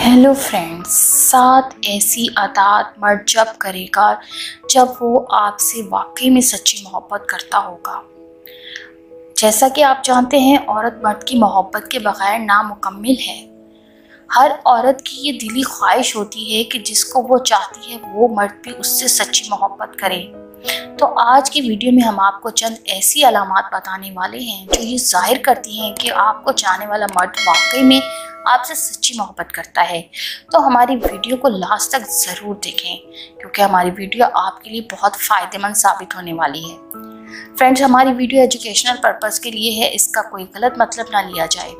Hello friends, 7 ऐसी आदत मर्द जब करेगा जब वो आपसे वाकई में सच्ची मोहब्बत करता होगा। जैसा कि आप जानते हैं, औरत मर्द की मोहब्बत के बगैर नामुकम्मिल है। हर औरत की ये दिली ख्वाहिश होती है कि जिसको वो चाहती है वो मर्द भी उससे सच्ची मोहब्बत करे। तो आज की वीडियो में हम आपको चंद ऐसी अलामात बताने वाले हैं जो ये जाहिर करती हैं कि आपको चाहने वाला मर्द वाकई में आपसे सच्ची मोहब्बत करता है। तो हमारी वीडियो को लास्ट तक ज़रूर देखें, क्योंकि हमारी वीडियो आपके लिए बहुत फ़ायदेमंद साबित होने वाली है। फ्रेंड्स, हमारी वीडियो एजुकेशनल पर्पज़ के लिए है, इसका कोई गलत मतलब ना लिया जाए।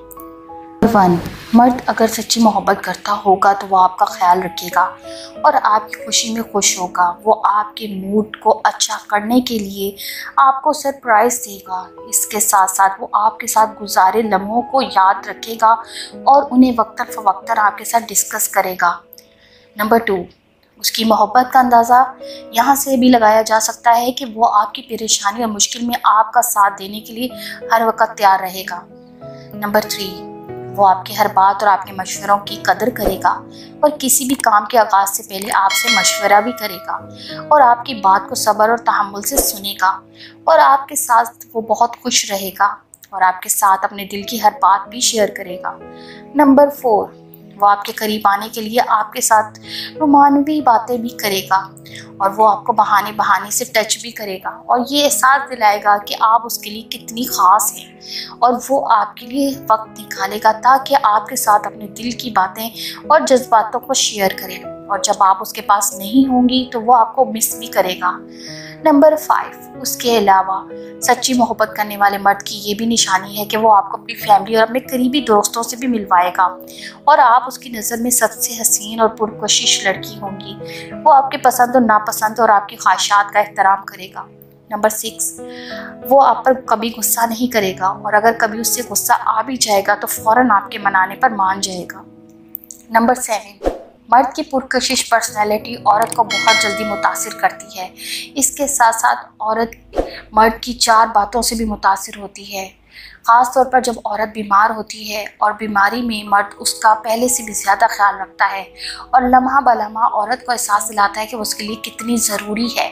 1, मर्द अगर सच्ची मोहब्बत करता होगा तो वो आपका ख्याल रखेगा और आपकी खुशी में खुश होगा। वो आपके मूड को अच्छा करने के लिए आपको सरप्राइज़ देगा। इसके साथ साथ वो आपके साथ गुजारे लम्हों को याद रखेगा और उन्हें वक्तन फ़वक्तन आपके साथ डिस्कस करेगा। नंबर 2, उसकी मोहब्बत का अंदाज़ा यहाँ से भी लगाया जा सकता है कि वो आपकी परेशानी और मुश्किल में आपका साथ देने के लिए हर वक्त तैयार रहेगा। नंबर 3, वो आपकी हर बात और आपके मशवरों की कदर करेगा और किसी भी काम के आगाज़ से पहले आपसे मशवरा भी करेगा और आपकी बात को सब्र और तहम्मुल से सुनेगा और आपके साथ वो बहुत खुश रहेगा और आपके साथ अपने दिल की हर बात भी शेयर करेगा। नंबर 4, वो आपके करीब आने के लिए आपके साथ रोमानवी बातें भी करेगा और वो आपको बहाने बहाने से टच भी करेगा और ये एहसास दिलाएगा कि आप उसके लिए कितनी ख़ास हैं और वो आपके लिए वक्त निकालेगा ताकि आपके साथ अपने दिल की बातें और जज्बातों को शेयर करें। और जब आप उसके पास नहीं होंगी तो वो आपको मिस भी करेगा। नंबर 5, उसके अलावा सच्ची मोहब्बत करने वाले मर्द की ये भी निशानी है कि वो आपको अपनी फैमिली और अपने करीबी दोस्तों से भी मिलवाएगा और आप उसकी नज़र में सबसे हसीन और पुरकोशिश लड़की होंगी। वो आपके पसंद और नापसंद और आपकी ख्वाहिशात का एहतराम करेगा। नंबर 6, वो आप पर कभी गुस्सा नहीं करेगा और अगर कभी उससे गुस्सा आ भी जाएगा तो फ़ौरन आपके मनाने पर मान जाएगा। नंबर 7, मर्द की पुरकशिश पर्सनैलिटी औरत को बहुत जल्दी मुतासिर करती है। इसके साथ साथ औरत मर्द की 4 बातों से भी मुतासिर होती है। ख़ास तौर पर जब औरत बीमार होती है और बीमारी में मर्द उसका पहले से भी ज़्यादा ख्याल रखता है और लम्हा बलम्हा औरत को एहसास दिलाता है कि वो उसके लिए कितनी ज़रूरी है।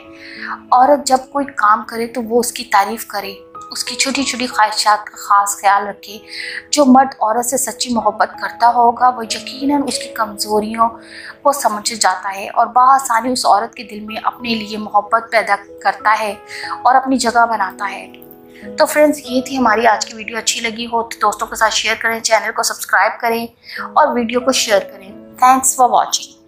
औरत जब कोई काम करे तो वो उसकी तारीफ़ करे, उसकी छोटी छोटी ख्वाहिशात का ख़ास ख्याल रखे। जो मर्द औरत से सच्ची मोहब्बत करता होगा वो यकीनन उसकी कमज़ोरियों को समझ जाता है और बआसानी उस औरत के दिल में अपने लिए मोहब्बत पैदा करता है और अपनी जगह बनाता है। तो फ्रेंड्स, ये थी हमारी आज की वीडियो। अच्छी लगी हो तो दोस्तों के साथ शेयर करें, चैनल को सब्सक्राइब करें और वीडियो को शेयर करें। Thanks for watching.